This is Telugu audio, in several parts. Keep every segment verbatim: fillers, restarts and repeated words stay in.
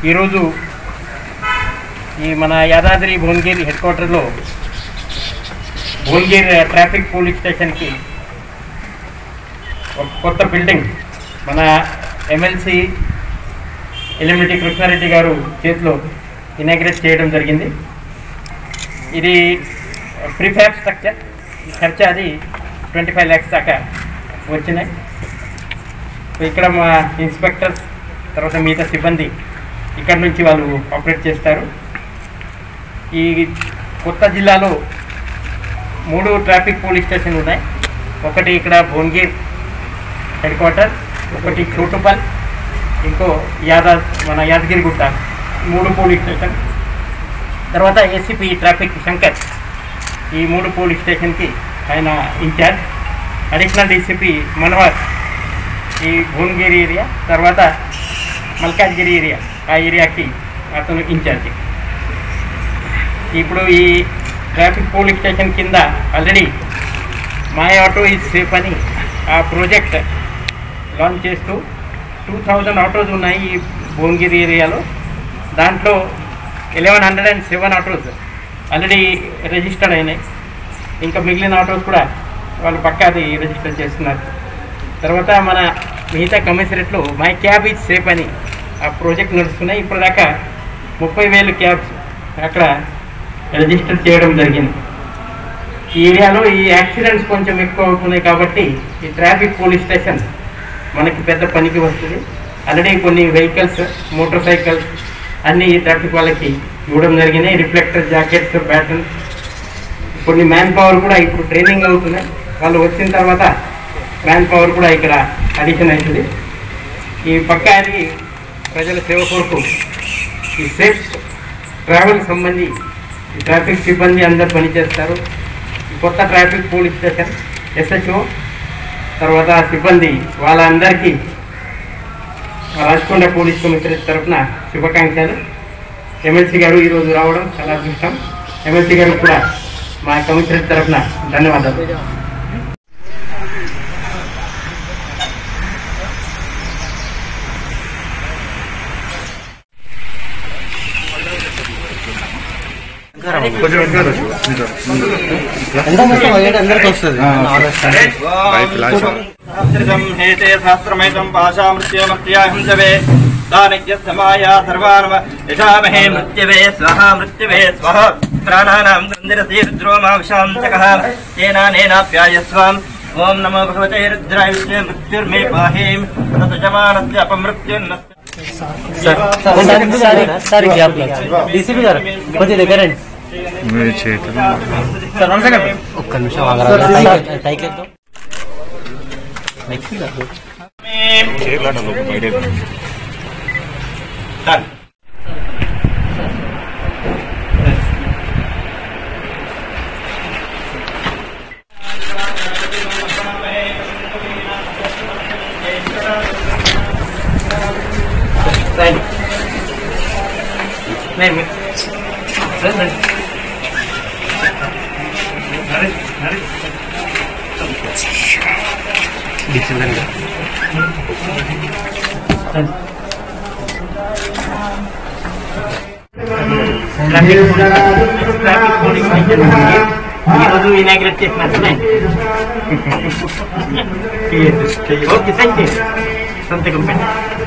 ఈరోజు ఈ మన యాదాద్రి భువనగిరి హెడ్ క్వార్టర్లో భువనగిరి ట్రాఫిక్ పోలీస్ స్టేషన్కి ఒక కొత్త బిల్డింగ్ మన ఎమ్మెల్సీ E Krishna Reddy గారు చేతిలో ఇనాగ్రేట్ చేయడం జరిగింది. ఇది ప్రిఫ్యాబ్ స్ట్రక్చర్, ఖర్చు అది ట్వంటీ ఫైవ్ ల్యాక్స్ దాకా వచ్చినాయి. ఇక్కడ మా ఇన్స్పెక్టర్స్ తర్వాత మిగతా సిబ్బంది ఇక్కడ నుంచి వాళ్ళు ఆపరేట్ చేస్తారు. ఈ కొత్త జిల్లాలో మూడు ట్రాఫిక్ పోలీస్ స్టేషన్లు ఉన్నాయి. ఒకటి ఇక్కడ భోంగిర్ హెడ్ క్వార్టర్, ఒకటి చోటుపల్, ఇంకో యాదా మన యాదగిరిగుట్ట, మూడు పోలీస్ స్టేషన్. తర్వాత ఏసీపీ ట్రాఫిక్ శంకర్, ఈ మూడు పోలీస్ స్టేషన్కి ఆయన ఇన్ఛార్జ్. అడిషనల్ డీసీపీ మనోహర్ ఈ భువనగిరి ఏరియా, తర్వాత మల్కాజ్గిరి ఏరియా, ఆ ఏరియాకి అతను ఇన్ఛార్జ్. ఇప్పుడు ఈ ట్రాఫిక్ పోలీస్ స్టేషన్ కింద already my auto is safe అని ఆ ప్రాజెక్ట్ లాంచ్ చేస్తూ టూ థౌజండ్ ఆటోస్ ఉన్నాయి ఈ భువనగిరి ఏరియాలో. దాంట్లో eleven hundred and seven autos already registered అయినాయి. ఇంకా మిగిలిన ఆటోస్ కూడా వాళ్ళు పక్కా అది రిజిస్టర్ చేస్తున్నారు. తర్వాత మన మిగతా కమిషనరేట్లో మై క్యాబ్ ఈజ్ సేఫ్ అని ఆ ప్రాజెక్ట్ నడుస్తున్నాయి. ఇప్పుడు దాకా ముప్పై వేలు క్యాబ్స్ అక్కడ రిజిస్టర్ చేయడం జరిగింది. ఈ ఏరియాలో ఈ యాక్సిడెంట్స్ కొంచెం ఎక్కువ అవుతున్నాయి కాబట్టి ఈ ట్రాఫిక్ పోలీస్ స్టేషన్ మనకి పెద్ద పనికి వస్తుంది. ఆల్రెడీ కొన్ని వెహికల్స్, మోటార్ సైకిల్స్ అన్నీ ఈ ట్రాఫిక్ వాళ్ళకి ఇవ్వడం జరిగినాయి. రిఫ్లెక్టర్ జాకెట్స్, బ్యాటన్, కొన్ని మ్యాన్ పవర్ కూడా ఇప్పుడు ట్రైనింగ్ అవుతున్నాయి. వాళ్ళు వచ్చిన తర్వాత మ్యాన్ పవర్ కూడా ఇక్కడ అడిషన్ అవుతుంది. ఈ పక్క అది ప్రజల సేవ కొరకు ఈ సేఫ్ ట్రావెల్ సంబంధి ఈ ట్రాఫిక్ సిబ్బంది అందరు పనిచేస్తారు. ఈ కొత్త ట్రాఫిక్ పోలీస్ స్టేషన్ ఎస్హెచ్ఓ తర్వాత సిబ్బంది వాళ్ళందరికీ రాచకొండ పోలీస్ కమిషనరేట్ తరఫున శుభాకాంక్షలు. ఎమ్మెల్సీ గారు ఈరోజు రావడం చాలా అదృష్టం. ఎమ్మెల్సీ గారు కూడా మా కమిషనరేట్ తరఫున ధన్యవాదాలు. శాస్త్రమేతం పాశామృత్యోమృత్యాహింసవే దానజ్ఞమాయా సర్వానమ యశామహే మృత్యవే స్వహా మృత్యవే స్వహ ప్రాణానాం గంధిరసీ రుద్రోమాంశాంతకః తేనానేనాప్యాయస్వాం. ఓం నమో భగవతే రుద్రాయ విష్ణే మృత్యుర్మే పాహేం తజమానస్య అపమృత్యుర్న. డీసీపీ గారు కొంచెం దగ్గర ఒక్క నిమిషం టైకెట్తో ఈరోజు ఇనాగ్రేట్ చేసినట్టున్నాయి. Okay, thank you. సంతకం పెట్టి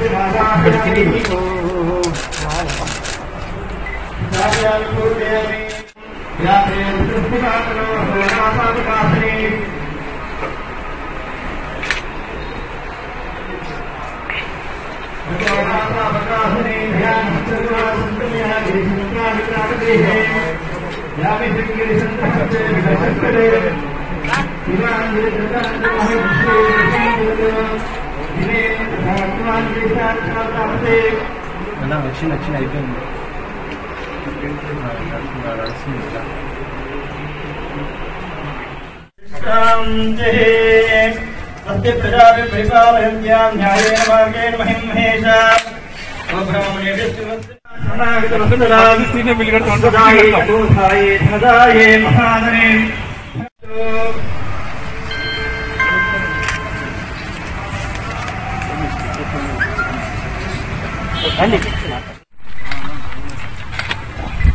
వచ్చిన వచ్చిన అయిపోయింది.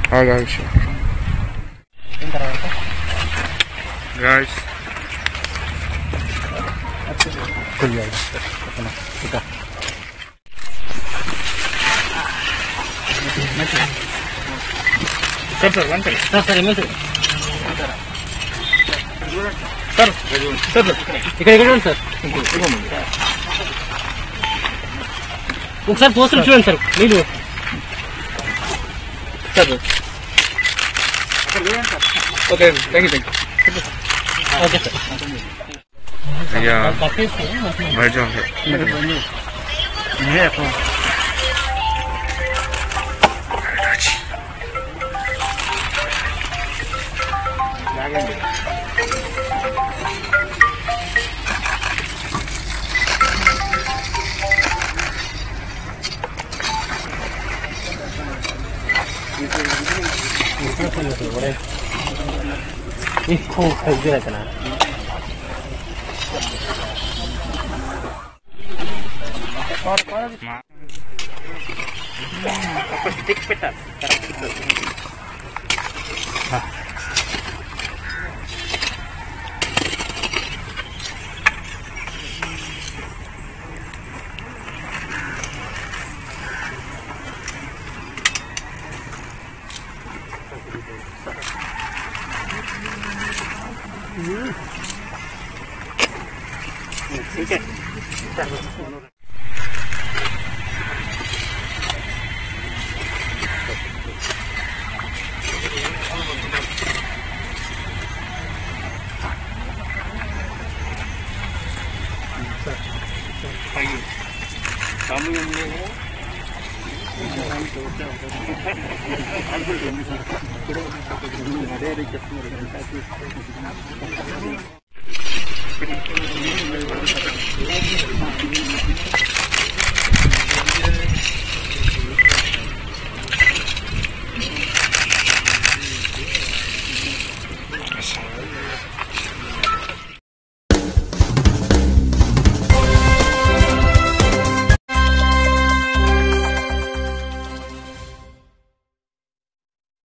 guys. Guys. खुल जाएगा अपना टिका sir sir one second sir sir MLC sir sir ఇక్కడ ఇక్కడ ఉంది సార్ ఒకసారి పోస్టర్ చూడండి సార్ మీరు sir okay thank you thank you okay sir भैया बैठ जाओ इसको खरीद रखना స్టిక్ పెట్టాలి ठीक है